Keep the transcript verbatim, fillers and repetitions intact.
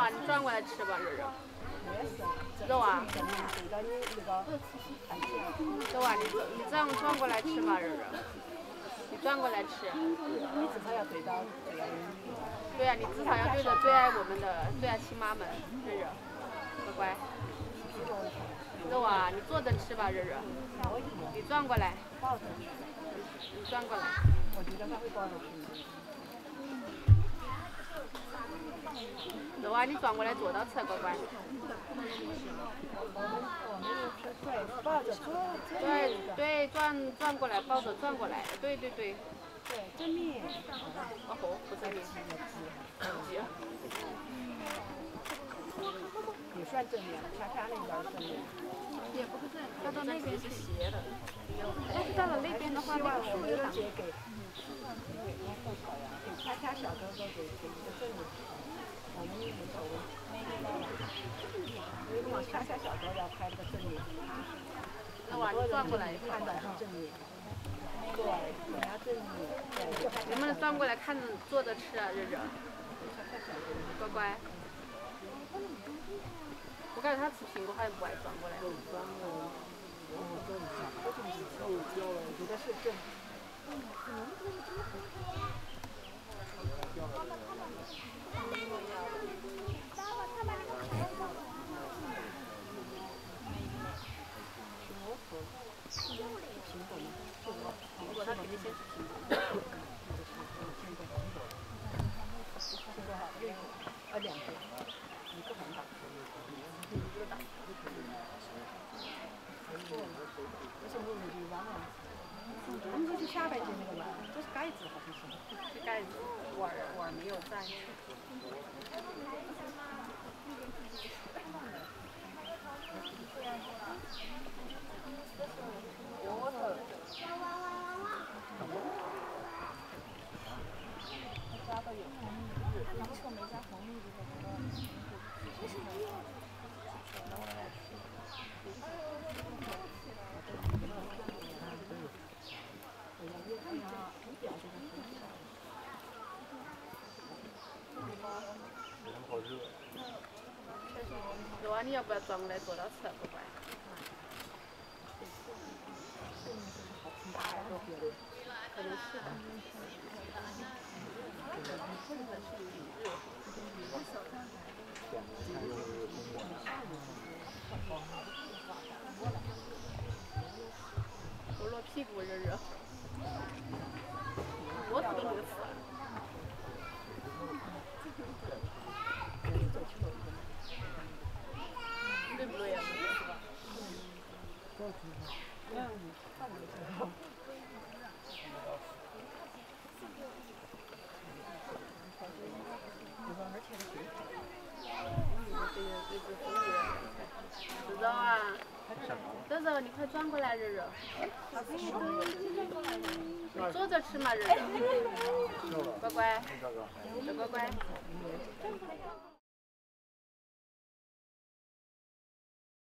啊，你转过来吃吧，肉肉。肉啊。肉啊，你你这样转过来吃吧，肉肉。你转过来吃。 你至少要对到最爱。 对啊，你至少要对着最爱我们的最爱亲妈们，肉肉，乖乖。肉啊，你坐着吃吧，肉肉。你转过来。你转过来。 我觉得他会抱着吃。 肉啊，你转过来坐到吃，乖乖。对对，转转过来，抱着转过来，对对对。 对，正面。 哦吼，不正面。急。 也算正面，恰恰那边正面。 也不是正，它到那边是斜的。但是到了那边的话，那个树就挡。 给恰恰小哥哥给给一个正面，我们没所谓。因为往恰恰小哥要拍那个正面。 那往你转过来看的是正面。对，人家正面。 能不能转过来看着坐着吃啊，热热？乖乖。我感觉他吃苹果好像不爱转过来。 转过来。哦，这里是，这就是受教了，我觉得是正。 苹果，他肯定先吃苹果。 呃，两个，一个很大，一个大。而且我们就忘了，我们这是下半截那个嘛，这是盖子好像是。 是盖子，碗儿碗儿没有在。家都有，他臭没加黄绿的这个。 好热。 肉啊，你要不要转过来坐到吃，乖乖？可能是的。我落屁股热热。我怎么没吃？累不累呀？知道啊，热热，你快转过来，热热。你坐着吃嘛，热热。乖乖，乖乖。